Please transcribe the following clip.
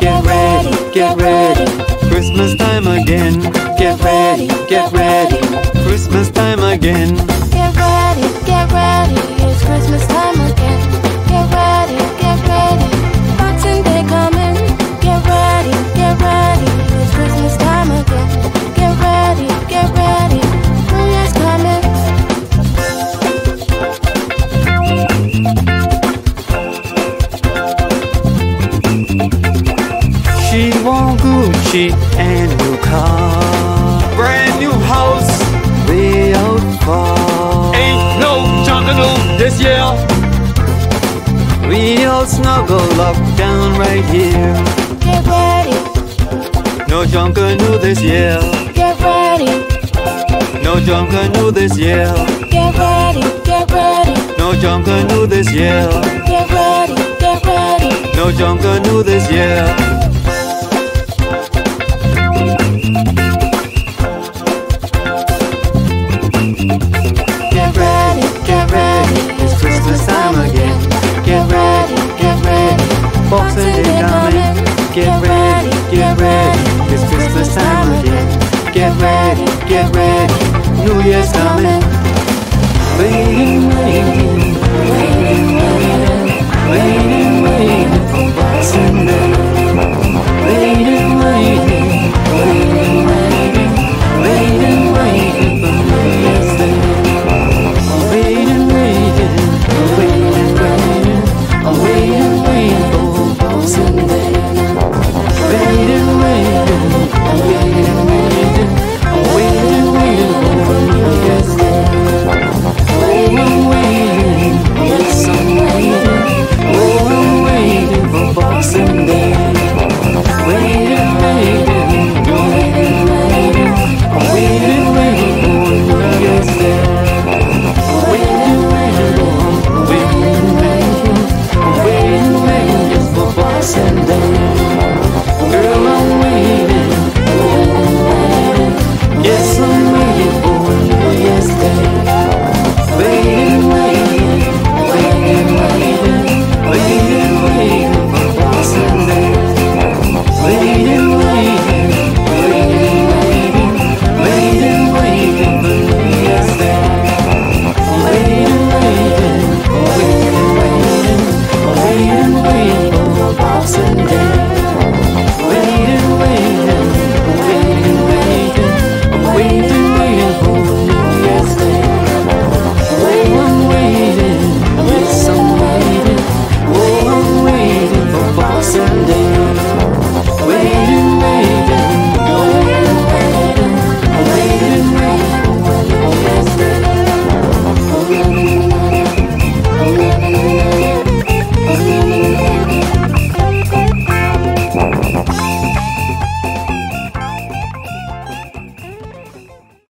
get ready, get ready. Christmas time again. Get ready, Christmas time again. Get ready, it's Christmas time again. Get ready, Boxing Day coming. Get ready, it's Christmas time again. Get ready, New Year's coming. She wore Gucci and new car, brand new house, way out far. Ain't no junkanoo this year. We all snuggle up down right here. Get ready, No junkanoo this year. get ready, No junkanoo this year. get ready, No junkanoo this year. get ready, No junkanoo this year. Get ready, it's Christmas time again. Get ready, Boxing Day coming. Get ready, it's Christmas time again. Get ready, New Year's coming. Waiting, waiting for Boxing Day. Waiting for New Year's Day. Waiting for Boxing Day. Waiting for New Year's Day. Waiting, yes I'm waiting. Oh, I'm waiting for Boxing Day. Waiting for New Year's Day. Waiting just for Boxing Day.